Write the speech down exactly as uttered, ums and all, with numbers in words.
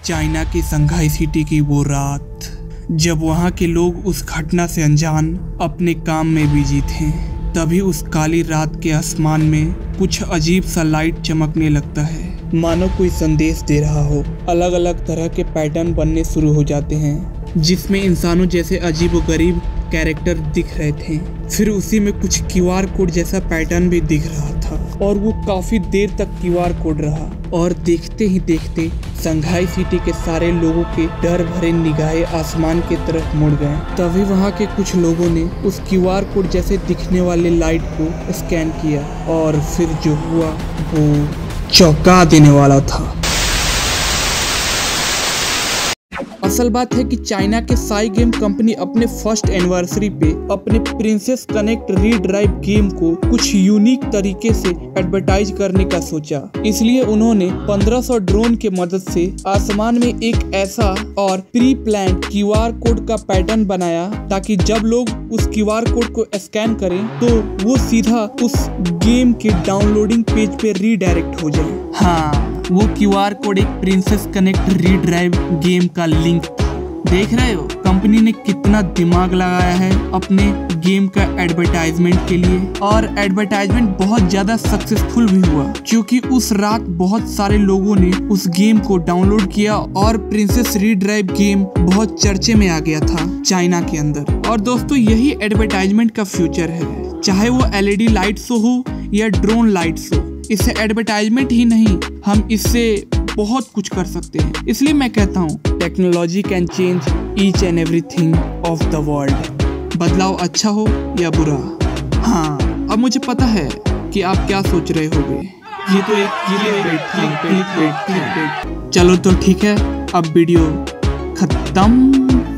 China की Shanghai city की वो रात जब वहाँ के लोग उस घटना से अनजान अपने काम में बिजी थे, तभी उस काली रात के आसमान में कुछ अजीब सा लाइट चमकने लगता है, मानो कोई संदेश दे रहा हो। अलग अलग तरह के पैटर्न बनने शुरू हो जाते हैं जिसमें इंसानों जैसे अजीबोगरीब कैरेक्टर दिख रहे थे। फिर उसी में कुछ क्यूआर कोड जैसा पैटर्न भी दिख रहा था और वो काफी देर तक क्यूआर कोड रहा और देखते ही देखते शंघाई सिटी के सारे लोगों के डर भरे निगाहें आसमान की तरफ मुड़ गए। तभी वहाँ के कुछ लोगों ने उस क्यूआर कोड जैसे दिखने वाले लाइट को स्कैन किया और फिर जो हुआ वो चौंका देने वाला था। असल बात है कि चाइना के साई गेम कंपनी अपने फर्स्ट एनिवर्सरी पे अपने प्रिंसेस कनेक्ट रीड्राइव गेम को कुछ यूनिक तरीके से एडवर्टाइज करने का सोचा। इसलिए उन्होंने पंद्रह सौ ड्रोन के मदद से आसमान में एक ऐसा और प्री प्लान क्यूआर कोड का पैटर्न बनाया ताकि जब लोग उस क्यूआर कोड को स्कैन करें तो वो सीधा उस गेम के डाउनलोडिंग पेज पे रीडायरेक्ट हो जाए। हाँ, वो क्यूआर कोड एक प्रिंसेस कनेक्ट रीड्राइव गेम का लिंक था। देख रहे हो कंपनी ने कितना दिमाग लगाया है अपने गेम का एडवर्टाइजमेंट के लिए, और एडवर्टाइजमेंट बहुत ज्यादा सक्सेसफुल भी हुआ क्योंकि उस रात बहुत सारे लोगों ने उस गेम को डाउनलोड किया और प्रिंसेस रीड्राइव गेम बहुत चर्चे में आ गया था चाइना के अंदर। और दोस्तों यही एडवर्टाइजमेंट का फ्यूचर है, चाहे वो एलईडी लाइट शो हो या ड्रोन लाइट शो। इससे एडवर्टाइजमेंट ही नहीं, हम इससे बहुत कुछ कर सकते हैं। इसलिए मैं कहता हूँ technology can change each and everything of the world. बदलाव अच्छा हो या बुरा। हाँ, अब मुझे पता है कि आप क्या सोच रहे होंगे। ये तो एक ये तो एक क्लिकबेट था। चलो तो ठीक है, अब वीडियो खत्म।